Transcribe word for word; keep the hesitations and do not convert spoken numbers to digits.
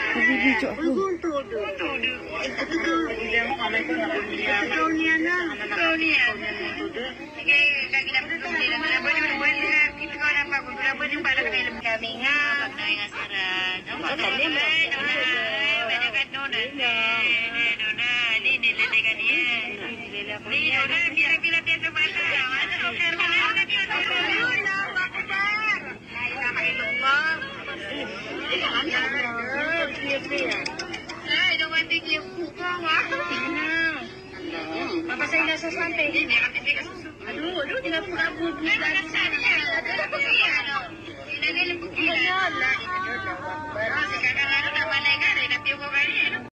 Habibi cok aku. Untuk tu. Untuk tu. Itu tu. Dia makan tu nak dunia. Dunia na. Dunia. Okay, lagi dapat tu dia nak boleh boleh kita kau dapat aku dah boleh balik ke dalam kami ngah. Nak ingat saran. Nampak tak dia mana? Mana kan nona. Nona ni ni lele kan dia. Ni nona bila-bila dia tu mana? Mana doktor mana dia tu? Allah Akbar. La ilaha illallah. Ay, don't want to give buka wah. Apa saya dah sampai? Ini akan tiga susu. Aduh, aduh, tinggal pura-pura. Mana saya? Ada apa dia? Ini lagi lembu gila. Allah. Sekarang ada tak mana kan? Ada tiup kali.